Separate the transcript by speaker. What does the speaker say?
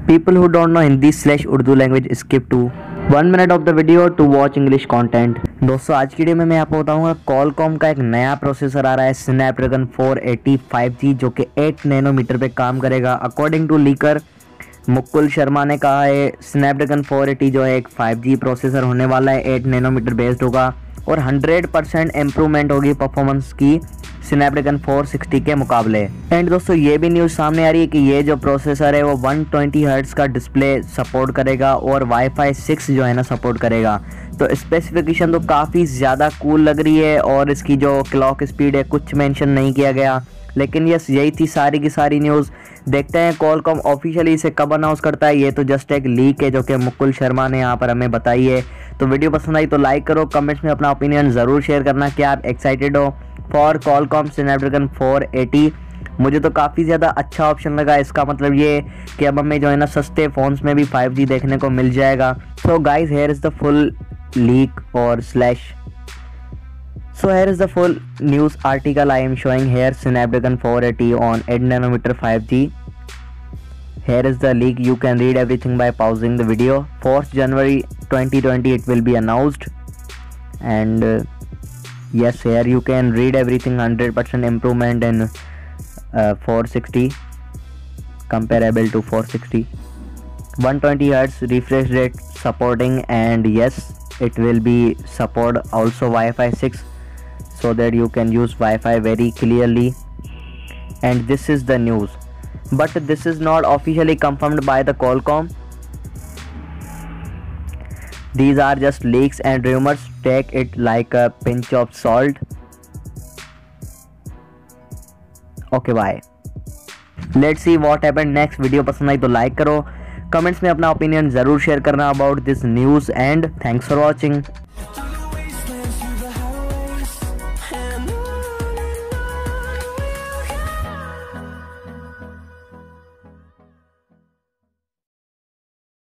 Speaker 1: People who don't know Hindi/Urdu language skip to 1 minute of the video to watch English content। दोस्तों आज की video में मैं आपको बताऊंगा कॉलकॉम का एक नया प्रोसेसर आ रहा है स्नैपड्रैगन 480 5G जो कि 8 नैनोमीटर पे काम करेगा। According to leaker Mukul Sharma ने कहा है स्नैपड्रैगन 480 जो है एक 5G प्रोसेसर होने वाला है, 8 नैनोमीटर बेस्ड होगा और 100% इम्प्रूवमेंट होगी परफॉर्मेंस की स्नैपड्रैगन 460 के मुकाबले। एंड दोस्तों ये भी न्यूज़ सामने आ रही है कि ये जो प्रोसेसर है वो 120 हर्ट्ज़ का डिस्प्ले सपोर्ट करेगा और वाईफाई 6 जो है ना सपोर्ट करेगा। तो स्पेसिफिकेशन तो काफ़ी ज़्यादा कूल लग रही है और इसकी जो क्लॉक स्पीड है कुछ मेंशन नहीं किया गया, लेकिन यस यही थी सारी की सारी न्यूज़। देखते हैं कॉलकॉम ऑफिशियली इसे कब अनाउंस करता है। ये तो जस्ट एक लीक है जो कि मुकुल शर्मा ने यहाँ पर हमें बताई है। तो वीडियो पसंद आई तो लाइक करो, कमेंट्स में अपना ओपिनियन ज़रूर शेयर करना कि आप एक्साइटेड हो फॉर कॉलकॉम स्नैपड्रैगन 480। मुझे तो काफ़ी ज़्यादा अच्छा ऑप्शन लगा। इसका मतलब ये कि अब हमें जो है ना सस्ते फ़ोन्स में भी 5G देखने को मिल जाएगा। So guys here is the full leak और slash So here is the full news article I am showing here Snapdragon 480 on 8 nanometer 5G. Here is the leak. You can read everything by pausing the video. 4th January 2020 it will be announced, and yes, here you can read everything. 100% improvement in 460 comparable to 460. 120 Hz refresh rate supporting, and yes, it will be support also Wi-Fi 6. So that you can use Wi-Fi very clearly, and this is the news, but this is not officially confirmed by the Qualcomm. These are just leaks and rumors. Take it like a pinch of salt. Okay, bye. Let's see what happened next. Video पसंद आई तो like करो, comments में अपना opinion ज़रूर share करना about this news, and thanks for watching.